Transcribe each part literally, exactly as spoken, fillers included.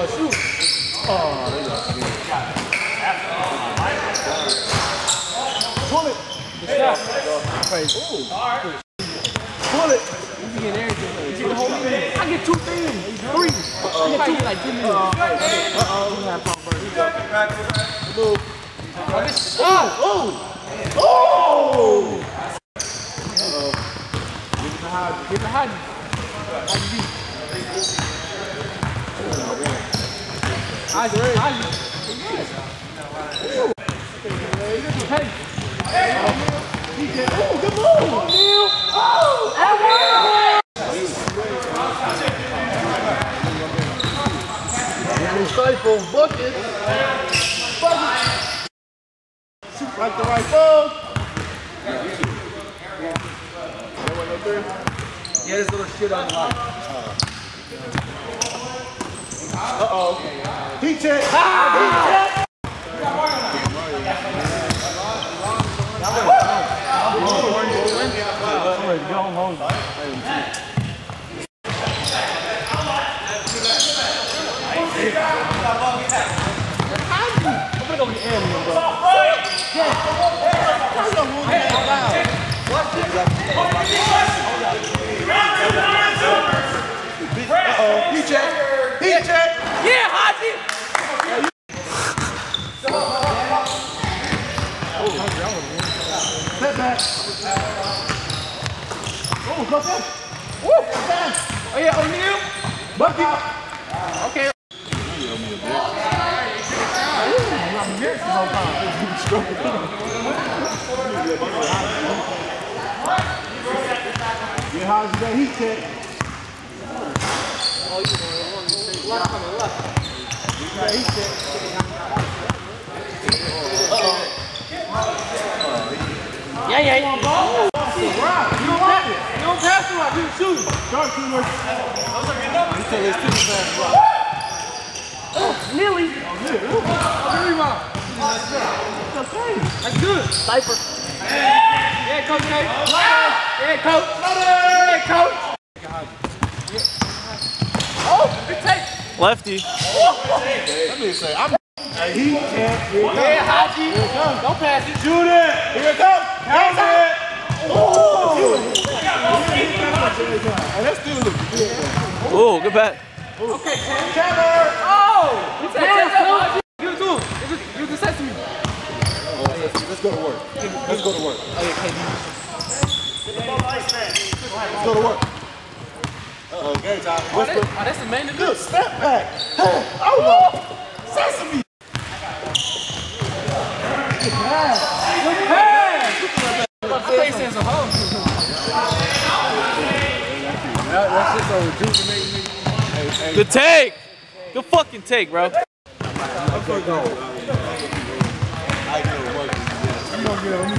gotta shoot. Oh, there you go. Pull it. Good shot. Crazy. Ooh. Pull it. You can get everything. You get the whole thing. I get two things. Three. Uh-oh. I get two like two minutes. Uh-oh. Uh-oh. We have Pop Bird. Move. Oh! Oh! Oh! Uh-oh. Give it to Hodge. Give it to Hodge. Hodge beat. Hodge. Hodge. Hey. Oh, good move! Oh! That one! Stifle, bucket. Bucket. Shoot like the right ball. Yeah, this little shit on the line. Uh-oh. Heat check. Ah! Heat check. Go home. I'm gonna go get Eminem, bro. Yeah. Uh-oh. He check. He check. Yeah, Haji. Step back. Oh, go back. Woo! Oh yeah, O'Neal. Bucket. Okay. You owe me a bit. I'm here for no time. Yeah, how's that heat check? Oh, you know, left on the left. That heat check. Uh-oh. Yeah, yeah, yeah. You don't pass it. You don't pass it right. You shoot. Start shooter. You tell this two pass right. Oh, nearly. Oh, nearly. Oh, rebound. That's okay. That's good. Cypher. Yeah, Coach K. Yeah, Coach. Yeah, Coach. Oh, good take. Lefty. Let me say, I'm. He can't. Yeah, Haji. Don't pass it. Shoot it. Here it comes. Count it. Oh! That's still looking good. Oh, good bat. Okay, Taylor. Oh! You said Taylor. Give it to him. Give it to Sesame. Let's go to work. Let's go to work. Let's go to work. Uh-oh, game time. Whisper. Oh, that's the main event. Good step back. Oh, no. Sesame. Good pass. Good pass. My face as a whole. That's just so rejuvenating me. Good take. Good fucking take, bro. I'm gonna go. I know what I'm gonna get on me.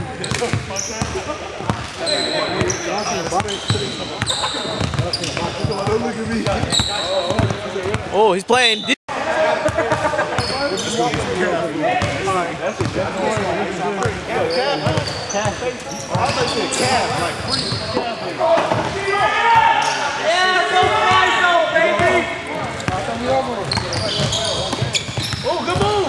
Look at me. Oh, he's playing. That's a calf. I was like saying calf, like free calf. Yeah, so nice though, baby. Oh, good move.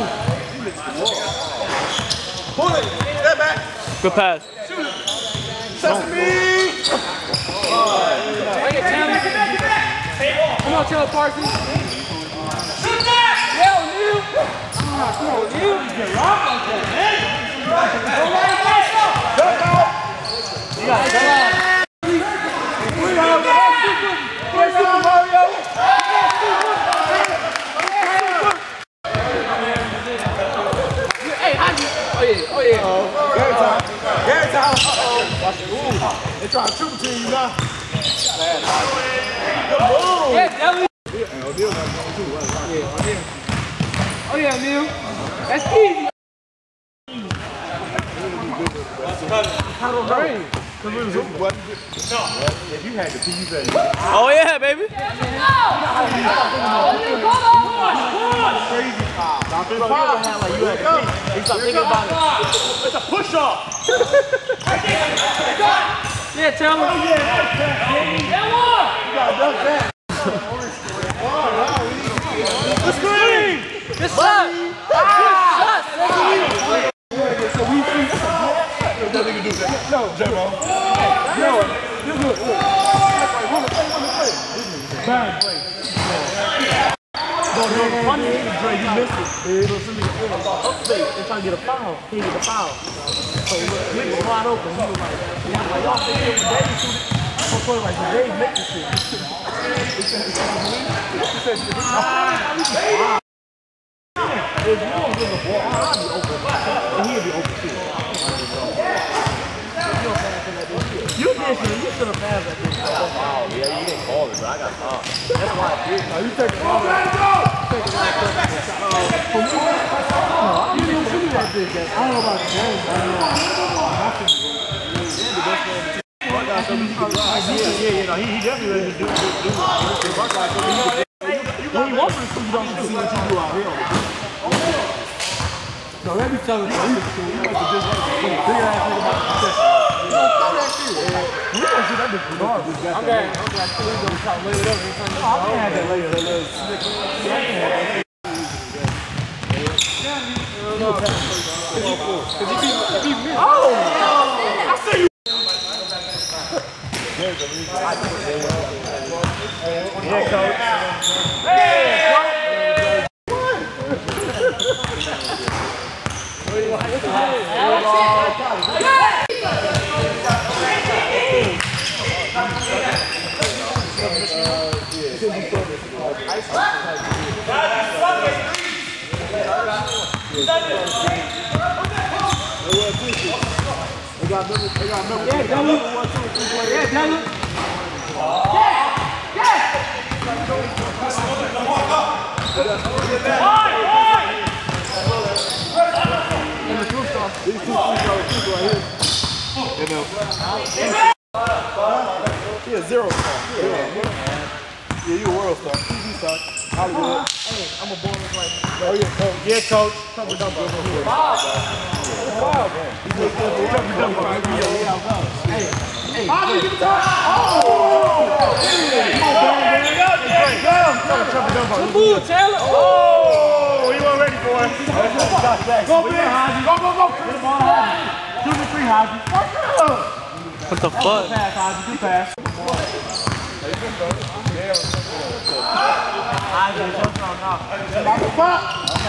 Pull it. Step back. Good pass. Shoot it. Sesame. Come on, Taylor Parsons. Shoot that. Yeah, O'Neal. Come on, O'Neal. Get rocked like that, man. You got it. Where's Super Mario? Hey, how you? Oh yeah, oh yeah. Gary time. Gary time. Uh-oh. Watch it. Ooh. They're trying to triple team you now. Yeah, Delly. Yeah, O'Neal got one too. Yeah, O'Neal. Oh yeah, O'Neal. That's easy. How do I rain? No. If you had the P, you said. Oh yeah, baby. Crazy foul. Stop it. Foul. Like you had the P. He stopped thinking about it. It's a push off. Yeah, tell him. Oh yeah. That one. You gotta duck that. Let's go. missed it. So somebody upstate and trying to get a foul. He didn't get a foul. So look, he was wide open. He was like, he was like, y'all think when Dave shoot it? So Corey like, Dave make this shit. He said, he said, ah. If you don't give the ball, I'll be open. And he'll be open too. You did shit. You should have passed that thing. Oh, yeah, you didn't call it, but I got caught. That's why I did. No, you take the ball. Take the ball. For me, no, you didn't see that bitch. I don't know about James. I don't know. I think he's the best man. Yeah, yeah, yeah. No, he, he definitely ready to do do do. When he wants to shoot, you don't see what you do out here. No, let me tell you, you have to just put a big ass nigga about the concession. You don't throw that shit. We don't see that bitch regardless. Okay, okay, I still gonna try to lay it up every time. I can't have that layer, that little slick. Yeah, I can't have that. Cause he be, he be missing. Oh! I see you! Yeah, coach. Hey, coach! These two three-star people right here. You know. He a zero star. Yeah, yeah, you a world star. T V star. Hollywood. Hey, I'm a bonus right now. Oh, yeah, coach. Yeah, coach. Cover dump over here. Five. Five, man. He's a cover dump over here. Hey, hey. How did you get the top? Oh! Come on, Taylor. Oh, he wasn't ready for it. Go, Ben. Go, go, go. Get the ball, Hodgie. Two to three, Hodgie. What the fuck? Good pass, Hodgie. Good pass. Hodgie, jump on now. Stop the pop.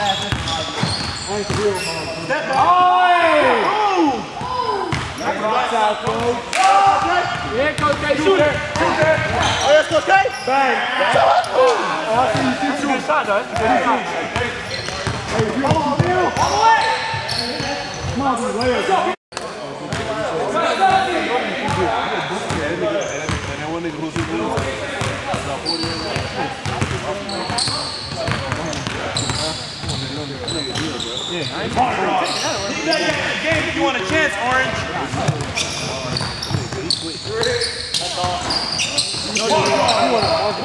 Step back. Oh! That's outside, coach. Yeah, Coach K. Shoot it. Shoot it. Oh, that's Coach K? Bang. Oh, I see you see you. Good shot, though. That's a good shot. Hey, come on, Bill. All the way. Come on, dude. Lay it. And that one nigga who's in the yeah, I ain't talking about it. Game if you want a chance, Orange. That's all. No, you want to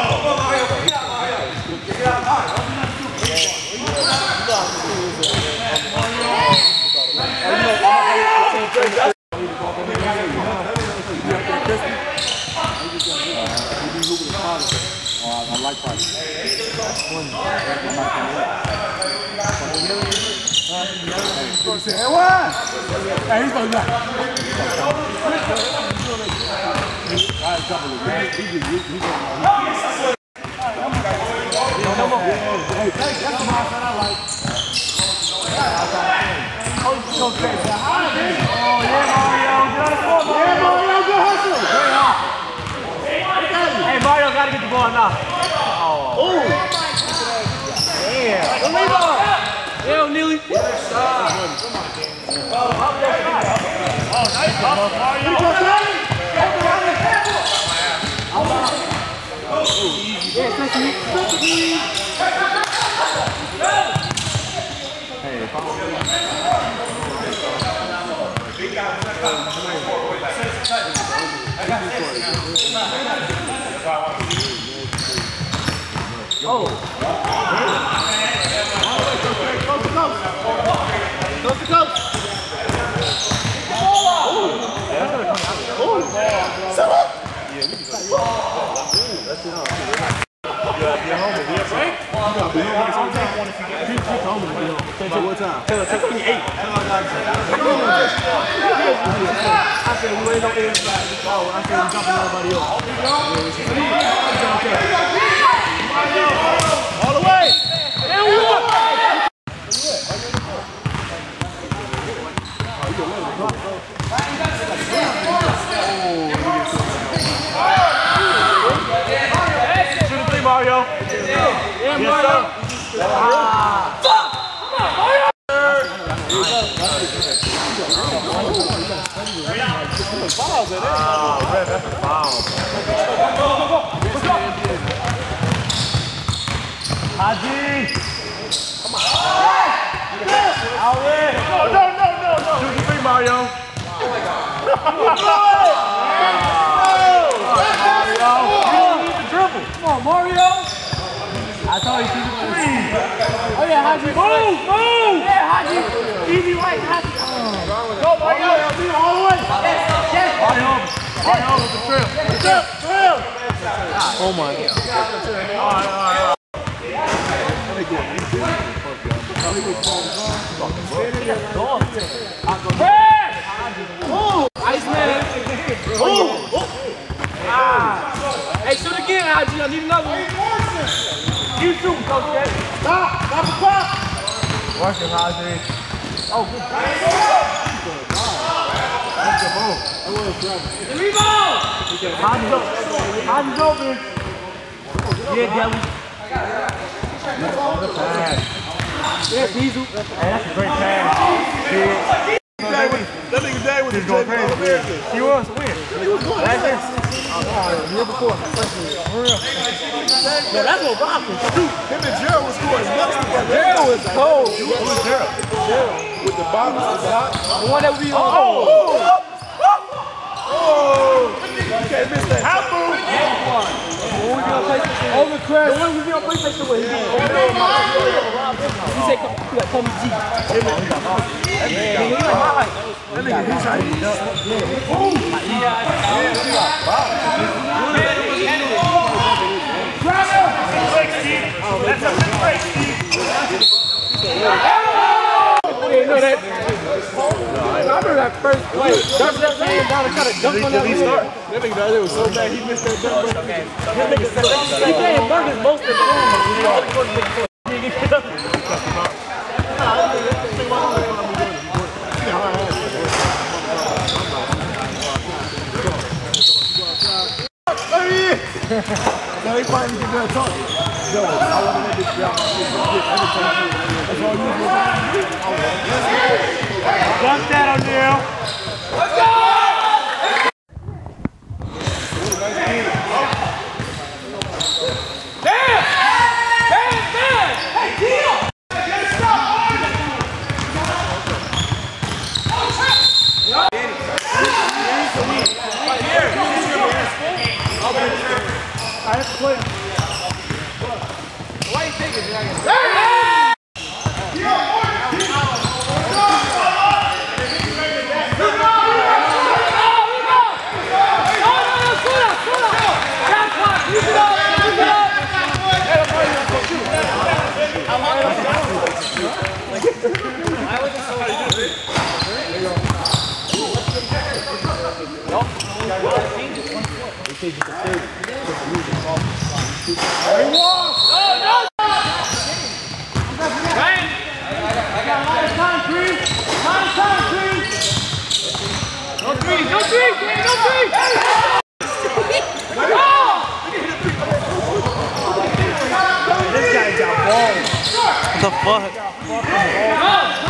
I like that. Hey, what? Hey, he's going to die. Hey, that's the mindset I like. Oh, yeah, Mario. Get on the floor, Mario. Yeah, Mario, go hustle. Hey, Mario got to get the ball now. Oh. Damn. The rebound. Yeah, Neely. Oh, nice ball, Mario. Yeah, second. Hey, if I'm oh. Coast to coast. Coast to coast. Oh. That's gonna come out. Oh. Yeah, we can go. That's it on. You gotta be home if you have break. You gotta be home. I'll take one if you get two. Take home and be home. By what time? Take twenty-eight. I said we ain't no inside. Oh, I said we jumping everybody else. All the way. And one. Shoot the three, Mario. Yeah, Mario. Ah. Fuck! Come on, Mario! Oh, Red, that's a foul. Haji! Come on. Out there! No, no, no, no, no! Shoot the three, Mario. Come on, Mario! I thought he shoot the three. Oh yeah, Haji. Move, move! Yeah, Haji. Easy right, Haji. Go, Mario. All the way. Yes, yes. Mario, Mario with the trail. Trail, trail. Oh my God. All right, all right, all right. Move! Iceman. Move! Ah. Hey, shoot again, Haji. I need another one. You shoot, Coach Jay. Stop! Stop the clock! Watch him, Haji. Oh, good. That's the ball. The rebound! Haji's open. Haji's open. Yeah, Delly. Good pass. Yeah, Diesel. Hey, that's a great pass. Yeah. That nigga Day was just going crazy. He was win. He was going last year. Oh, year before. For real. No, that's what Rob can shoot. Him and Gerald was scoring nuts together. Gerald was cold. Who was Gerald? Gerald. With the box, the box. The one that we on. Oh! Oh! Oh! You can't miss that. How move? On the crash. The one we be on PlayStation with. He said, call me G. Yeah, he like my height. That nigga, he's trying to get up. Grab him! That's a big break, Steve. We didn't know that. I remember that first play. Dunk that man down and try to dunk on that man. That nigga does it was so bad, he missed that dunk. He can't dunk his most of the game. He didn't get up. Now they finally get done talking. Yo, I want to let this guy every time. That's all you do. Dunk that, O'Neal. Let's go! Damn! Damn, damn! Hey, deal! Get stop! Right here. I have to play. Why are you taking it? What the fuck?